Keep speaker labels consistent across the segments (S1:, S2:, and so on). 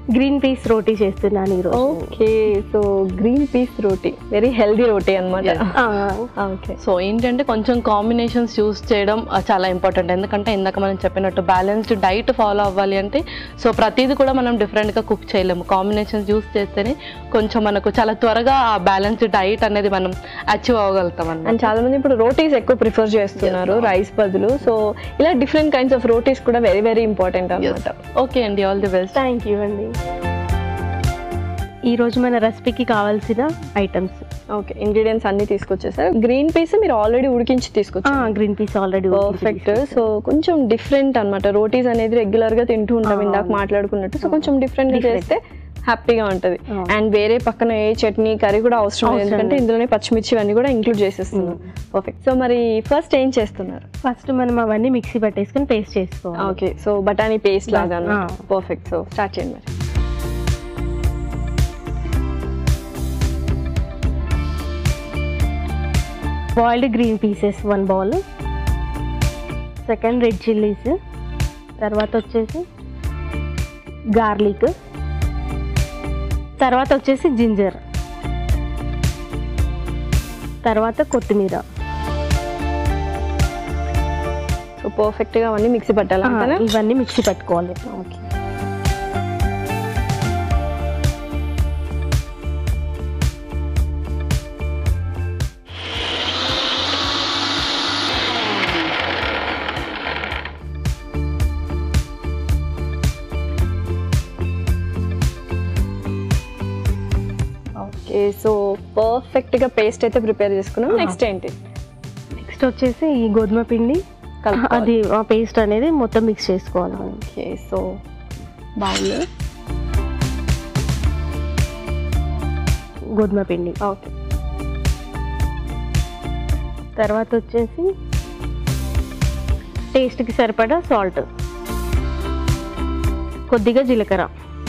S1: Green peas roti చేస్తున్నాను ఈరోజు.
S2: Okay, so green peas roti very healthy roti అనమాట.
S1: ఓకే,
S3: సో ఏంటంటే కొంచెం కాంబినేషన్స్ యూస్ చేయడం చాలా ఇంపార్టెంట్. ఎందుకంటే ఇందాక మనం చెప్పినట్టు బ్యాలెన్స్డ్ డైట్ ఫాలో అవ్వాలి అంటే సో ప్రతిదీ కూడా మనం డిఫరెంట్గా కుక్ చేయలేము. కాంబినేషన్స్ యూస్ చేస్తేనే కొంచెం మనకు చాలా త్వరగా ఆ బ్యాలెన్స్డ్ డైట్ అనేది మనం అచీవ్ అవ్వగలుగుతాం అన్నమాట.
S2: అండ్ చాలా మంది ఇప్పుడు రోటీస్ ఎక్కువ ప్రిఫర్ చేస్తున్నారు రైస్ బదులు. సో ఇలా డిఫరెంట్ కైండ్స్ ఆఫ్ రోటీస్ కూడా వెరీ వెరీ ఇంపార్టెంట్ అనమాట.
S3: ఓకే అండి, all the best.
S1: Thank you అండి. ఈరోజు మన రెసిపీకి కావాల్సిన ఐటమ్స్.
S2: ఓకే, ఇంగ్రీడియంట్స్ అన్ని తీసుకొచ్చేసారు. గ్రీన్ పీస్ మీరు ఆల్రెడీ ఉడికించి తీసుకొచ్చారు.
S1: Green peas already
S2: perfect. So కొంచెం డిఫరెంట్ అనమాట. రోటీస్ అనేది రెగ్యులర్ గా తింటూ ఉంటాం ఇందాక మాట్లాడుకున్నట్టు. సో కొంచెం డిఫరెంట్ గా చేస్తే హ్యాపీగా ఉంటుంది. అండ్ వేరే పక్కన ఏ చట్నీ కర్రీ కూడా అవసరం లేదు, ఎందుకంటే ఇందులోనే పచ్చిమిర్చి అన్నీ కూడా ఇంక్లూడ్ చేసేస్తున్నాం. పర్ఫెక్ట్. సో మరి ఫస్ట్ ఏం చేస్తున్నారు?
S1: ఫస్ట్ మనం అవన్నీ మిక్సీ పట్టేసుకుని పేస్ట్ చేసుకోవాలి.
S2: ఓకే, సో బఠానీ పేస్ట్ లాగా. పర్ఫెక్ట్. సో స్టార్ట్ చేయండి మరి.
S1: Boiled green pieces 1 bowl, second red chillies, తర్వాత వచ్చేసి గార్లిక్, తర్వాత వచ్చేసి జింజర్, తర్వాత కొత్తిమీర.
S2: సో పర్ఫెక్ట్గా అవన్నీ మిక్సీ పట్టాలి.
S1: ఇవన్నీ మిక్సీ పట్టుకోవాలి.
S2: ఓకే, సో పర్ఫెక్ట్ గా పేస్ట్ అయితే ప్రిపేర్ చేసుకున్నాం. నెక్స్ట్ ఏంటి?
S1: నెక్స్ట్ వచ్చేసి ఈ గోధుమ పిండి అది ఆ పేస్ట్ అనేది మొత్తం మిక్స్ చేసుకోవాలి.
S2: ఓకే, సో బౌల్
S1: గోధుమ పిండి.
S2: ఓకే,
S1: తర్వాత వచ్చేసి టేస్ట్కి సరిపడా సాల్ట్, కొద్దిగా జీలకర్ర,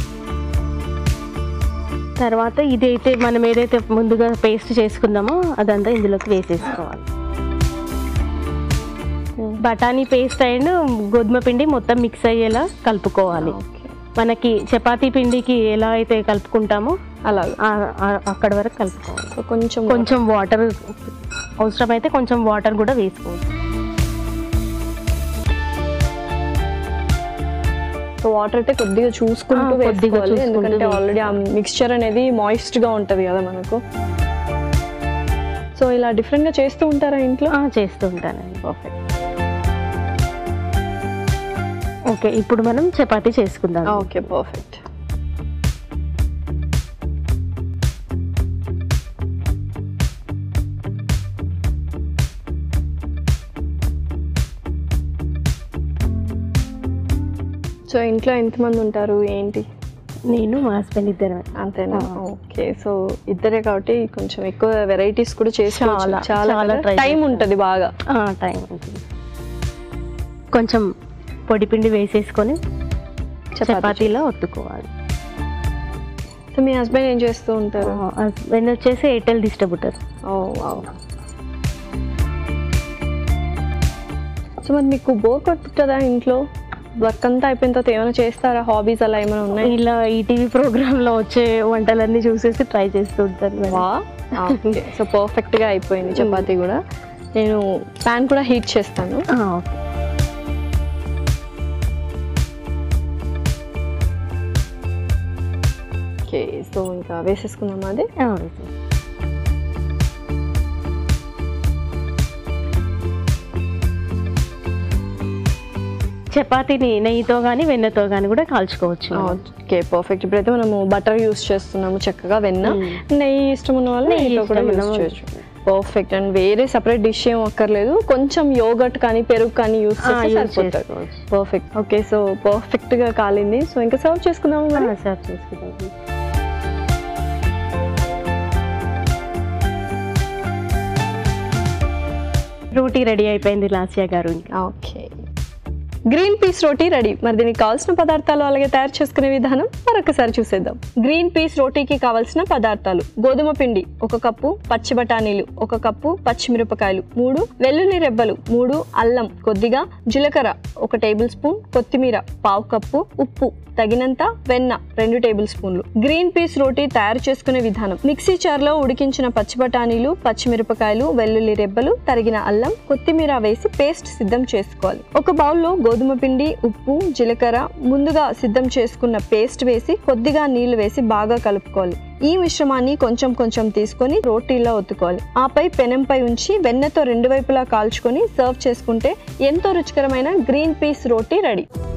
S1: తర్వాత ఇదైతే మనం ఏదైతే ముందుగా పేస్ట్ చేసుకుందామో అదంతా ఇందులోకి వేసేసుకోవాలి. బఠానీ పేస్ట్ అండ్ గోధుమ పిండి మొత్తం మిక్స్ అయ్యేలా కలుపుకోవాలి. మనకి చపాతీ పిండికి ఎలా అయితే కలుపుకుంటామో అలా అక్కడ వరకు కలుపుకోవాలి. కొంచెం వాటర్ అవసరమైతే కొంచెం వాటర్ కూడా వేసుకోవాలి.
S2: సో వాటర్ అయితే కొద్దిగా చూసుకుంటూ వేసుకోవాలి, ఎందుకంటే ఆల్రెడీ ఆ మిక్స్చర్ అనేది మాయిస్ట్ గా ఉంటది కదా మనకు. సో ఇలా డిఫరెంట్ గా చేస్తూ ఉంటారా ఇంట్లో?
S1: చేస్తూ ఉంటానండి. పర్ఫెక్ట్. ఓకే, ఇప్పుడు మనం చపాతీ చేసుకుందాం.
S2: Okay, perfect. సో ఇంట్లో ఎంతమంది ఉంటారు ఏంటి?
S1: నేను మా హస్బెండ్ ఇద్దరు.
S2: అంతేనా? ఓకే, సో ఇద్దరే కాబట్టి కొంచెం ఎక్కువ వెరైటీస్ కూడా చేసుకోవచ్చు. చాలా టైం ఉంటుంది, బాగా
S1: టైం ఉంటుంది. కొంచెం పొడి పిండి వేసేసుకొని చపాతీలో ఒత్తుకోవాలి.
S2: సో మీ హస్బెండ్ ఏం చేస్తూ ఉంటారు?
S1: హస్బెండ్ వచ్చేసి ఎయిర్టెల్ డిస్ట్రిబ్యూటర్.
S2: సో మరి మీకు బోర్ కొట్టుతుందా ఇంట్లో? వర్క్ అంతా అయిపోయిన తర్వాత ఏమైనా చేస్తారా? హాబీస్ అలా ఏమైనా ఉన్నాయి?
S1: ఇలా ఈటీవీ ప్రోగ్రాంలో వచ్చే వంటలన్నీ చూసేసి ట్రై చేస్తూ ఉంటాను.
S2: సో పర్ఫెక్ట్గా అయిపోయింది చపాతీ కూడా. నేను ప్యాన్ కూడా హీట్ చేస్తాను. ఓకే, సో ఇంకా వేసేసుకుందాం అది.
S1: చపాతీని నెయ్యితో కానీ వెన్నతో కానీ కూడా కాల్చుకోవచ్చు.
S2: Okay, perfect. ఇప్పుడైతే మనము బటర్ యూస్ చేస్తున్నాము చక్కగా. వెన్న, నెయ్యి ఇష్టం ఉన్న వాళ్ళు నెయ్యితో కూడా యూస్ చేయొచ్చు. పర్ఫెక్ట్. అండ్ వేరే సపరేట్ డిష్ ఏం అక్కర్లేదు, కొంచెం యోగర్ట్ కానీ పెరుగు కానీ యూస్ చేస్తే పర్ఫెక్ట్. ఓకే, సో పర్ఫెక్ట్ గా కాలింది. సో ఇంకా సర్వ్ చేసుకుందాము.
S1: సర్వ్ చేసుకుందాం. రోటీ రెడీ అయిపోయింది లాస్యా గారు.
S2: Okay, green peas roti ready. మరి దీనికి కావాల్సిన పదార్థాలు అలాగే తయారు చేసుకునే విధానం మరొకసారి చూసేద్దాం. గ్రీన్ పీస్ రోటీకి కావాల్సిన పదార్థాలు: గోధుమ పిండి 1 కప్పు, పచ్చి బఠానీలు 1 కప్పు, పచ్చిమిరపకాయలు 3, వెల్లుల్లి రెబ్బలు 3, అల్లం కొద్దిగా, జీలకర్ర 1 టేబుల్ స్పూన్, కొత్తిమీర 1/2 కప్పు, ఉప్పు తగినంత, వెన్న 2 టేబుల్ స్పూన్లు. గ్రీన్ పీస్ రోటీ తయారు చేసుకునే విధానం: మిక్సీ జార్లో ఉడికించిన పచ్చి బఠానీలు, పచ్చిమిరపకాయలు, వెల్లుల్లి రెబ్బలు, తరిగిన అల్లం, కొత్తిమీర వేసి పేస్ట్ సిద్ధం చేసుకోవాలి. ఒక బౌల్లో గోధుమ పిండి, ఉప్పు, జీలకర్ర, ముందుగా సిద్ధం చేసుకున్న పేస్ట్ వేసి కొద్దిగా నీళ్లు వేసి బాగా కలుపుకోవాలి. ఈ మిశ్రమాన్ని కొంచెం కొంచెం తీసుకొని రోటీలా ఒత్తుకోవాలి. ఆపై పెనంపై ఉంచి వెన్నతో 2 వైపులా కాల్చుకొని సర్వ్ చేసుకుంటే ఎంతో రుచికరమైన గ్రీన్ పీస్ రోటీ రెడీ.